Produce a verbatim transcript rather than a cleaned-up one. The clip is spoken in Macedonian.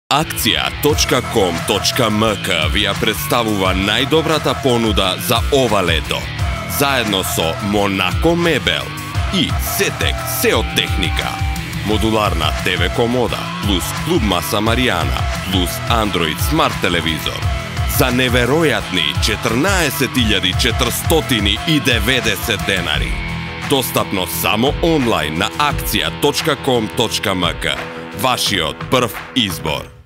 Акција точка ком точка ем ка ви ја представува најдобрата понуда за ова лето. Заедно со Монако мебел и Сетек се од техника. Модуларна те ве комода, плюс клуб маса Маријана, плюс Android смарт телевизор. За неверојатни четрнаесет илјади четиристотини и деветдесет денари. Достапно само онлайн на акција точка ком точка ем ка. Вашиот прв избор.